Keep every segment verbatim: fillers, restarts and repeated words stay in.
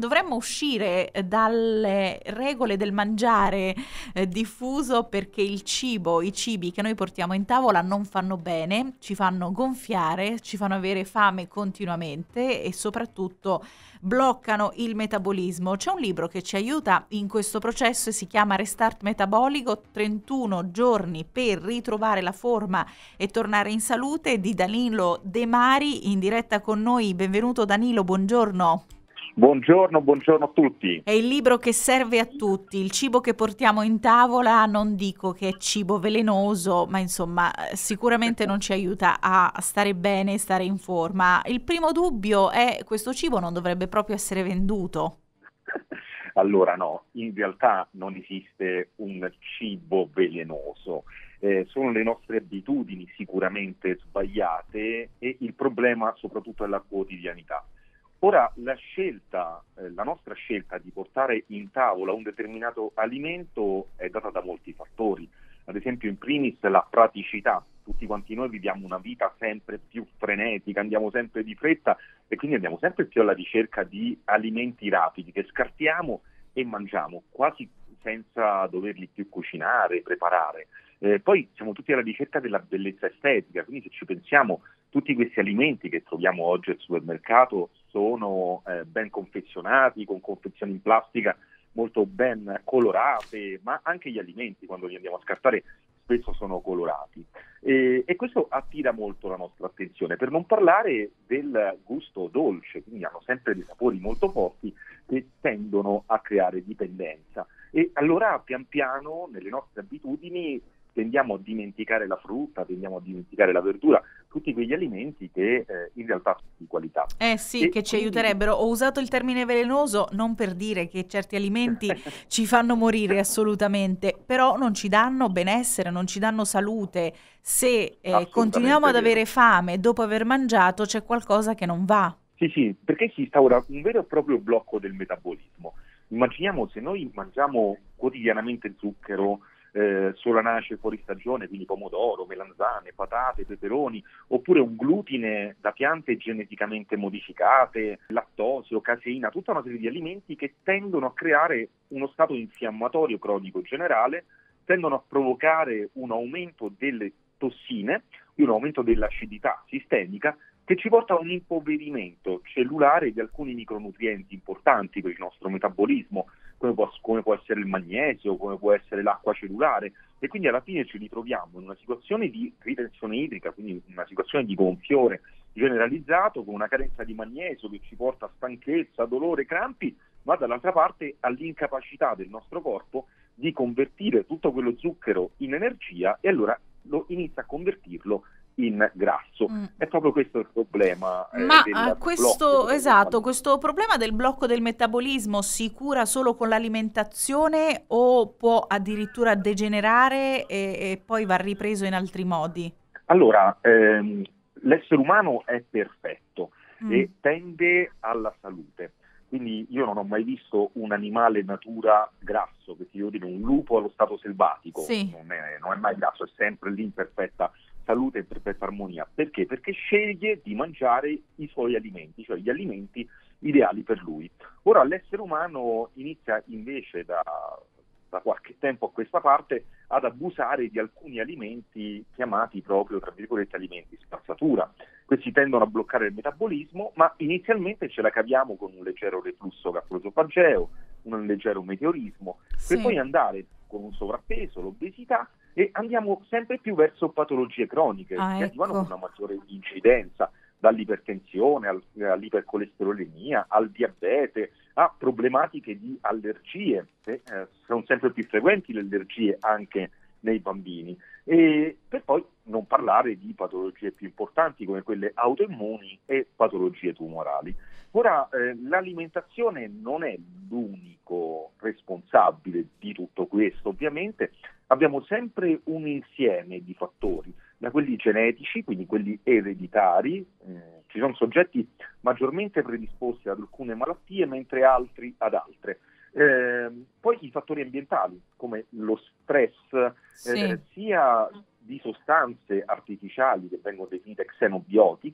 dovremmo uscire dalle regole del mangiare eh, diffuso, perché il cibo, i cibi che noi portiamo in tavola non fanno bene, ci fanno gonfiare, ci fanno avere fame continuamente e soprattutto bloccano il metabolismo. C'è un libro che ci aiuta in questo processo e si chiama Restart Metabolico, trentuno giorni per ritrovare la forma e tornare in salute, di Danilo De Mari, in diretta con noi. Benvenuto Danilo, buongiorno. Buongiorno, buongiorno a tutti. È il libro che serve a tutti. Il cibo che portiamo in tavola, non dico che è cibo velenoso, ma insomma sicuramente non ci aiuta a stare bene, stare in forma. Il primo dubbio è: questo cibo non dovrebbe proprio essere venduto. Allora no, in realtà non esiste un cibo velenoso, eh, sono le nostre abitudini sicuramente sbagliate e il problema soprattutto è la quotidianità. Ora la scelta, eh, la nostra scelta di portare in tavola un determinato alimento è data da molti fattori, ad esempio in primis la praticità. Tutti quanti noi viviamo una vita sempre più frenetica, andiamo sempre di fretta e quindi andiamo sempre più alla ricerca di alimenti rapidi che scartiamo e mangiamo quasi senza doverli più cucinare, preparare. Eh, poi siamo tutti alla ricerca della bellezza estetica, quindi se ci pensiamo, tutti questi alimenti che troviamo oggi al supermercato sono eh, ben confezionati, con confezioni in plastica molto ben colorate, ma anche gli alimenti, quando li andiamo a scartare, spesso sono colorati. E, e questo attira molto la nostra attenzione, per non parlare del gusto dolce, quindi hanno sempre dei sapori molto forti che tendono a creare dipendenza. E allora pian piano nelle nostre abitudini tendiamo a dimenticare la frutta, tendiamo a dimenticare la verdura, tutti quegli alimenti che eh, in realtà sono di qualità. Eh sì, E che ci quindi... aiuterebbero. Ho usato il termine velenoso non per dire che certi alimenti ci fanno morire assolutamente, però non ci danno benessere, non ci danno salute. Se eh, continuiamo ad vero. avere fame dopo aver mangiato, c'è qualcosa che non va. Sì, sì, perché si instaura un vero e proprio blocco del metabolismo. Immaginiamo se noi mangiamo quotidianamente zucchero, eh, solanace fuori stagione, quindi pomodoro, melanzane, patate, peperoni, oppure un glutine da piante geneticamente modificate, lattosio, caseina, tutta una serie di alimenti che tendono a creare uno stato infiammatorio cronico generale, tendono a provocare un aumento delle tossine, un aumento dell'acidità sistemica, che ci porta a un impoverimento cellulare di alcuni micronutrienti importanti per il nostro metabolismo, come può, come può essere il magnesio, come può essere l'acqua cellulare, e quindi alla fine ci ritroviamo in una situazione di ritenzione idrica, quindi una situazione di gonfiore generalizzato, con una carenza di magnesio che ci porta a stanchezza, dolore, crampi, ma dall'altra parte all'incapacità del nostro corpo di convertire tutto quello zucchero in energia, e allora lo inizia a convertirlo in grasso. Mm. È proprio questo il problema. Eh, Ma del questo, esatto, questo problema del blocco del metabolismo si cura solo con l'alimentazione o può addirittura degenerare e, e poi va ripreso in altri modi? Allora, ehm, l'essere umano è perfetto mm. e tende alla salute. Quindi io non ho mai visto un animale natura grasso, che ti devo dire un lupo allo stato selvatico, sì. non, è, non è mai grasso, è sempre lì in perfetta salute e in perfetta armonia. Perché? Perché sceglie di mangiare i suoi alimenti, cioè gli alimenti ideali per lui. Ora l'essere umano inizia invece da, da qualche tempo a questa parte ad abusare di alcuni alimenti chiamati proprio, tra virgolette, alimenti spazzatura. Questi tendono a bloccare il metabolismo, ma inizialmente ce la caviamo con un leggero reflusso gastroesofageo, un leggero meteorismo, sì. per poi andare con un sovrappeso, l'obesità, e andiamo sempre più verso patologie croniche ah, che ecco. arrivano con una maggiore incidenza, dall'ipertensione al, all'ipercolesterolemia, al diabete, a problematiche di allergie, che eh, sono sempre più frequenti le allergie anche nei bambini, e per poi non parlare di patologie più importanti come quelle autoimmuni e patologie tumorali. Ora, eh, l'alimentazione non è l'unico responsabile di tutto questo, ovviamente abbiamo sempre un insieme di fattori, da quelli genetici, quindi quelli ereditari, eh, ci sono soggetti maggiormente predisposti ad alcune malattie, mentre altri ad altre. Eh, poi i fattori ambientali, come lo stress, sì. eh, sia di sostanze artificiali che vengono definite xenobiotiche,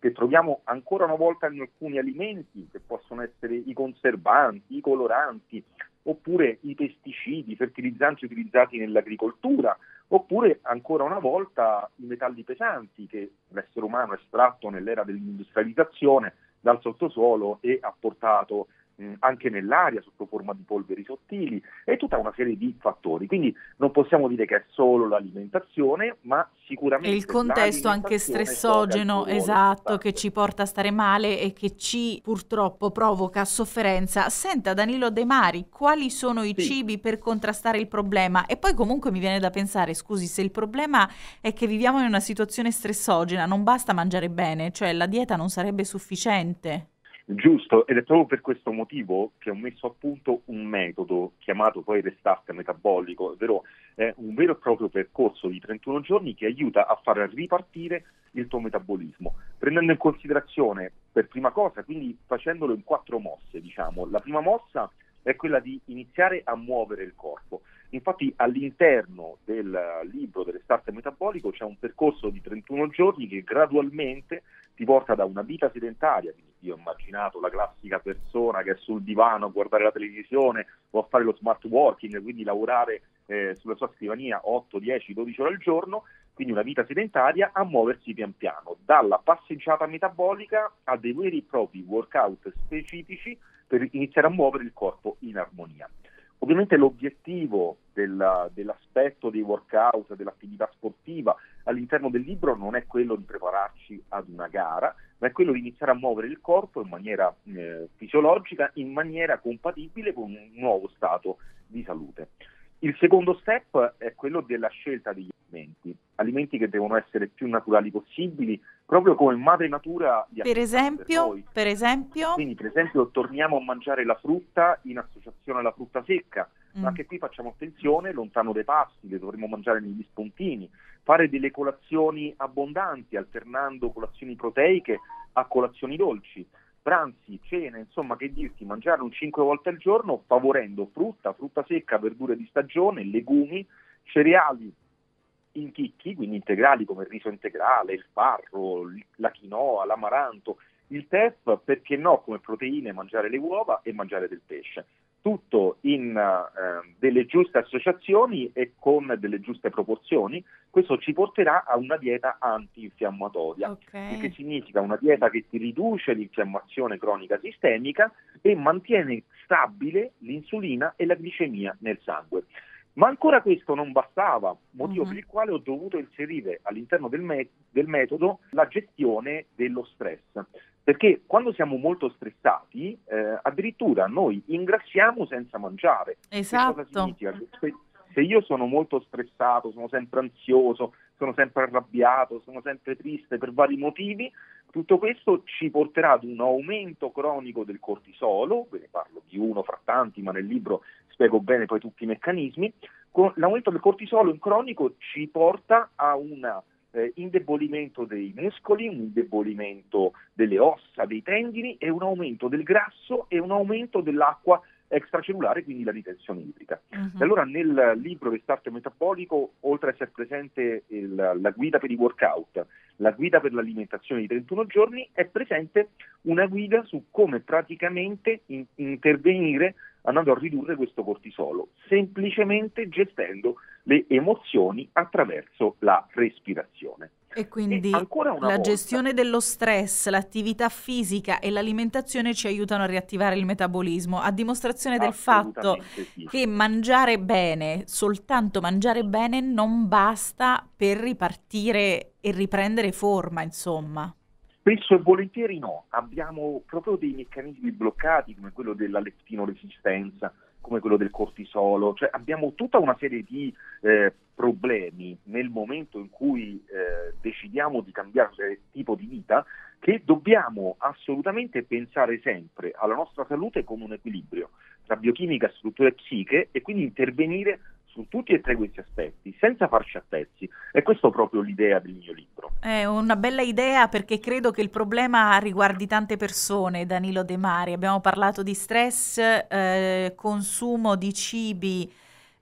che troviamo ancora una volta in alcuni alimenti, che possono essere i conservanti, i coloranti, oppure i pesticidi, i fertilizzanti utilizzati nell'agricoltura, oppure ancora una volta i metalli pesanti che l'essere umano ha estratto nell'era dell'industrializzazione dal sottosuolo e ha portato mh, anche nell'aria sotto forma di polveri sottili, e tutta una serie di fattori. Quindi non possiamo dire che è solo l'alimentazione, ma sicuramente E il contesto anche stressogeno, esatto, che ci porta a stare male e che ci purtroppo provoca sofferenza. Senta Danilo De Mari, quali sono i Sì. cibi per contrastare il problema? E poi comunque mi viene da pensare, scusi, se il problema è che viviamo in una situazione stressogena, non basta mangiare bene, cioè la dieta non sarebbe sufficiente. Giusto, ed è proprio per questo motivo che ho messo a punto un metodo chiamato poi Restart Metabolico, ovvero è un vero e proprio percorso di trentuno giorni che aiuta a far ripartire il tuo metabolismo, prendendo in considerazione per prima cosa, quindi facendolo in quattro mosse, diciamo. La prima mossa è quella di iniziare a muovere il corpo. Infatti all'interno del libro del Restart Metabolico c'è un percorso di trentuno giorni che gradualmente ti porta da una vita sedentaria, quindi io ho immaginato la classica persona che è sul divano a guardare la televisione o a fare lo smart working, quindi lavorare eh, sulla sua scrivania otto, dieci, dodici ore al giorno, quindi una vita sedentaria, a muoversi pian piano, dalla passeggiata metabolica a dei veri e propri workout specifici per iniziare a muovere il corpo in armonia. Ovviamente l'obiettivo della, dell'aspetto dei workout, dell'attività sportiva all'interno del libro non è quello di prepararci ad una gara, ma è quello di iniziare a muovere il corpo in maniera eh, fisiologica, in maniera compatibile con un nuovo stato di salute. Il secondo step è quello della scelta degli alimenti, alimenti che devono essere più naturali possibili, proprio come madre natura li ha Per fatto per esempio, noi. per esempio, Quindi per esempio torniamo a mangiare la frutta in associazione alla frutta secca, Mm. ma anche qui facciamo attenzione, lontano dai pasti, le dovremmo mangiare negli spuntini, fare delle colazioni abbondanti, alternando colazioni proteiche a colazioni dolci, pranzi, cene, insomma, che dirti, mangiare un cinque volte al giorno, favorendo frutta, frutta secca, verdure di stagione, legumi, cereali in chicchi, quindi integrali come il riso integrale, il farro, la quinoa, l'amaranto, il teff, perché no, come proteine mangiare le uova e mangiare del pesce. Tutto in eh, delle giuste associazioni e con delle giuste proporzioni. Questo ci porterà a una dieta antinfiammatoria, ok. il che significa una dieta che ti riduce l'infiammazione cronica sistemica e mantiene stabile l'insulina e la glicemia nel sangue. Ma ancora questo non bastava, motivo Mhm. per il quale ho dovuto inserire all'interno del, me- del metodo la gestione dello stress. Perché quando siamo molto stressati, eh, addirittura noi ingrassiamo senza mangiare. Che cosa Esatto. significa? Se, se io sono molto stressato, sono sempre ansioso, sono sempre arrabbiato, sono sempre triste per vari motivi, tutto questo ci porterà ad un aumento cronico del cortisolo, ve ne parlo di uno fra tanti, ma nel libro spiego bene poi tutti i meccanismi. Con l'aumento del cortisolo in cronico ci porta a un eh, indebolimento dei muscoli, un indebolimento delle ossa, dei tendini, e un aumento del grasso e un aumento dell'acqua extracellulare, quindi la ritenzione idrica. Mhm. E allora nel libro Restart Metabolico, oltre ad essere presente il, la guida per i workout, la guida per l'alimentazione di trentuno giorni, è presente una guida su come praticamente in, intervenire andando a ridurre questo cortisolo, semplicemente gestendo le emozioni attraverso la respirazione. E quindi E ancora una la volta, gestione dello stress, l'attività fisica e l'alimentazione ci aiutano a riattivare il metabolismo, a dimostrazione del fatto assolutamente sì. che mangiare bene, soltanto mangiare bene, non basta per ripartire e riprendere forma, insomma. Spesso e volentieri no, abbiamo proprio dei meccanismi bloccati come quello della leptinoresistenza, come quello del cortisolo, cioè abbiamo tutta una serie di eh, problemi nel momento in cui eh, decidiamo di cambiare tipo di vita, che dobbiamo assolutamente pensare sempre alla nostra salute con un equilibrio tra biochimica, struttura e psiche, e quindi intervenire su tutti e tre questi aspetti, senza farci a pezzi. E questa è proprio l'idea del mio libro. È una bella idea perché credo che il problema riguardi tante persone, Danilo De Mari. Abbiamo parlato di stress, eh, consumo di cibi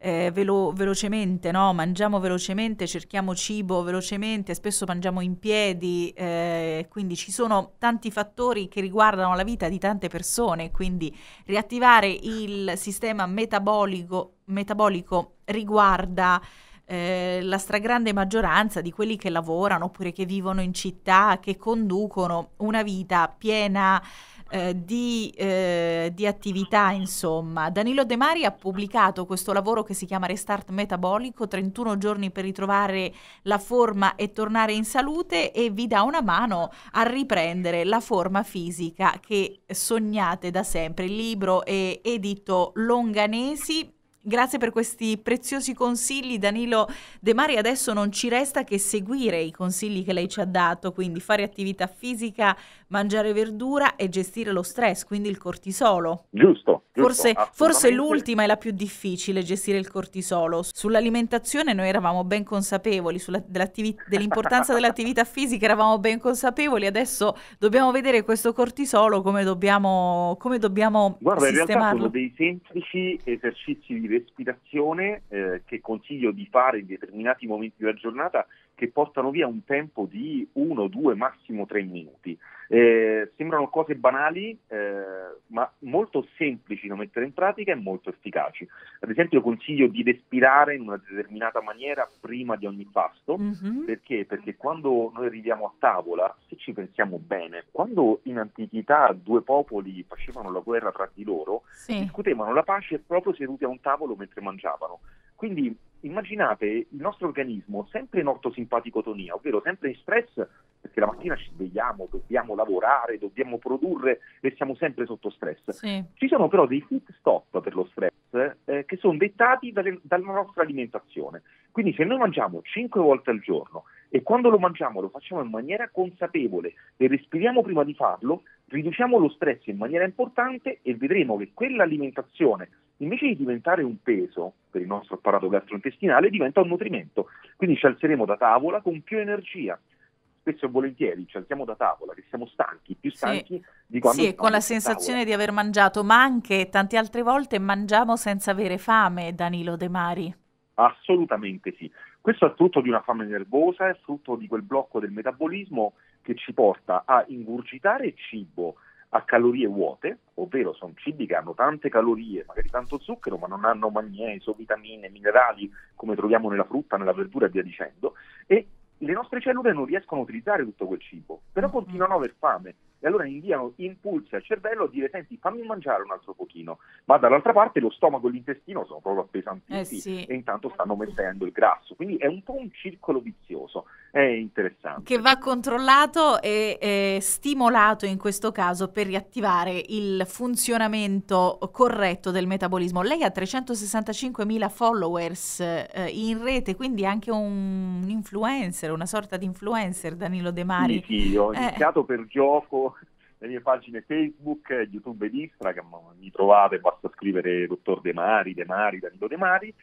eh, velo- velocemente, no? Mangiamo velocemente, cerchiamo cibo velocemente, spesso mangiamo in piedi, eh, quindi ci sono tanti fattori che riguardano la vita di tante persone, quindi riattivare il sistema metabolico, metabolico riguarda eh, la stragrande maggioranza di quelli che lavorano oppure che vivono in città, che conducono una vita piena eh, di, eh, di attività, insomma. Danilo De Mari ha pubblicato questo lavoro che si chiama Restart Metabolico, trentuno giorni per ritrovare la forma e tornare in salute, e vi dà una mano a riprendere la forma fisica che sognate da sempre. Il libro è edito Longanesi. Grazie per questi preziosi consigli, Danilo De Mari. Adesso non ci resta che seguire i consigli che lei ci ha dato, quindi fare attività fisica, mangiare verdura e gestire lo stress, quindi il cortisolo. Giusto, giusto, Forse, forse assolutamente. l'ultima è la più difficile, gestire il cortisolo. Sull'alimentazione noi eravamo ben consapevoli, sulla, dell'attivi- dell'importanza dell'attività fisica eravamo ben consapevoli, adesso dobbiamo vedere questo cortisolo come dobbiamo, come dobbiamo Guarda, in realtà sono sistemarlo. dei semplici esercizi di respirazione eh, che consiglio di fare in determinati momenti della giornata, che portano via un tempo di uno, due, massimo tre minuti. Eh, sembrano cose banali, eh, ma molto semplici da mettere in pratica e molto efficaci. Ad esempio, consiglio di respirare in una determinata maniera prima di ogni pasto. Mhm. Perché? Perché quando noi arriviamo a tavola, se ci pensiamo bene, quando in antichità due popoli facevano la guerra tra di loro, Sì. discutevano la pace proprio seduti a un tavolo mentre mangiavano. Quindi immaginate il nostro organismo sempre in ortosimpaticotonia, ovvero sempre in stress, perché la mattina ci svegliamo, dobbiamo lavorare, dobbiamo produrre e siamo sempre sotto stress. Sì. Ci sono però dei fit stop per lo stress eh, che sono dettati dalle, dalla nostra alimentazione. Quindi se noi mangiamo cinque volte al giorno e quando lo mangiamo lo facciamo in maniera consapevole e respiriamo prima di farlo, riduciamo lo stress in maniera importante e vedremo che quell'alimentazione, invece di diventare un peso per il nostro apparato gastrointestinale, diventa un nutrimento. Quindi ci alzeremo da tavola con più energia. Spesso e volentieri ci alziamo da tavola che siamo stanchi, più stanchi Sì. di quando Sì, e con la stavamo a sensazione tavola. di aver mangiato, ma anche tante altre volte mangiamo senza avere fame, Danilo De Mari. Assolutamente sì. Questo è frutto di una fame nervosa, è frutto di quel blocco del metabolismo che ci porta a ingurgitare cibo a calorie vuote, ovvero sono cibi che hanno tante calorie, magari tanto zucchero, ma non hanno magnesio, vitamine, minerali come troviamo nella frutta, nella verdura e via dicendo, e le nostre cellule non riescono a utilizzare tutto quel cibo, però Mhm. continuano a aver fame e allora inviano impulsi al cervello a dire: senti, fammi mangiare un altro pochino, ma dall'altra parte lo stomaco e l'intestino sono proprio appesantiti Eh sì. e intanto stanno mettendo il grasso, quindi è un po' un circolo vizioso, è interessante. Che va controllato e eh, stimolato in questo caso per riattivare il funzionamento corretto del metabolismo. Lei ha trecentosessantacinquemila followers eh, in rete, quindi anche un influencer, una sorta di influencer, Danilo De Mari. Sì, sì, ho Eh. iniziato per gioco le mie pagine Facebook, YouTube ed Instagram, mi trovate, basta scrivere Dottor De Mari, De Mari, Danilo De Mari,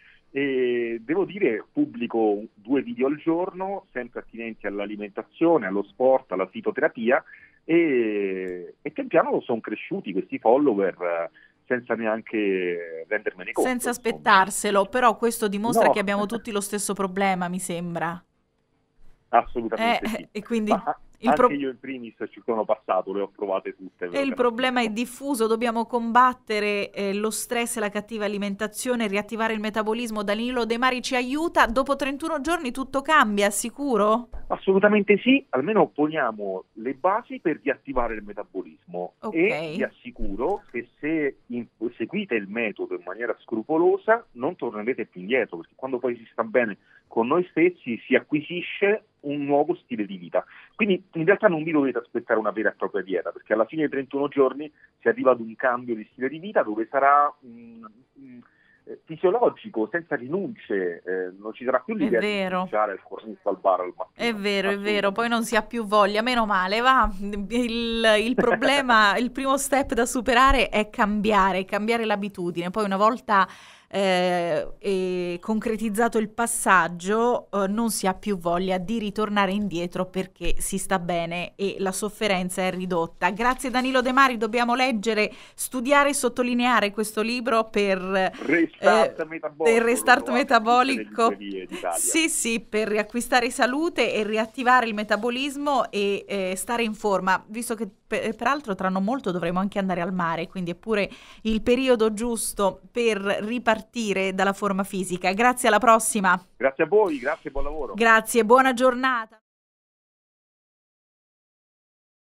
e devo dire pubblico due video al giorno, sempre attinenti all'alimentazione, allo sport, alla fitoterapia, e, e pian piano sono cresciuti questi follower eh, senza neanche rendermene conto. Senza insomma. aspettarselo, però questo dimostra No. che abbiamo tutti lo stesso problema, mi sembra. Assolutamente Eh, sì. e quindi Ma il anche pro- io in primis ci sono passato, le ho provate tutte. ve E lo il problema è garantisco. diffuso, dobbiamo combattere eh, lo stress e la cattiva alimentazione, riattivare il metabolismo. Danilo De Mari ci aiuta. Dopo trentuno giorni tutto cambia, sicuro? Assolutamente sì, almeno poniamo le basi per riattivare il metabolismo Ok. e vi assicuro che se in- seguite il metodo in maniera scrupolosa non tornerete più indietro, perché quando poi si sta bene con noi stessi si acquisisce un nuovo stile di vita. Quindi in realtà non vi dovete aspettare una vera e propria dieta, perché alla fine dei trentuno giorni si arriva ad un cambio di stile di vita dove sarà mm, mm, eh, fisiologico, senza rinunce, eh, non ci sarà più È l'idea di vero. mangiare il cornetto al bar al mattino. È vero, è vero, poi Assolutamente. non si ha più voglia, meno male, va. Il, il problema, il primo step da superare è cambiare, cambiare l'abitudine. Poi una volta eh, e concretizzato il passaggio, eh, non si ha più voglia di ritornare indietro perché si sta bene e la sofferenza è ridotta. Grazie Danilo De Mari, dobbiamo leggere, studiare e sottolineare questo libro per Restart eh, metabolico, per restart metabolico. Sì, sì, sì, per riacquistare salute e riattivare il metabolismo e eh, stare in forma, visto che per, peraltro tra non molto dovremo anche andare al mare, quindi è pure il periodo giusto per ripartire dalla forma fisica. Grazie, alla prossima. Grazie a voi, grazie, buon lavoro. Grazie, buona giornata.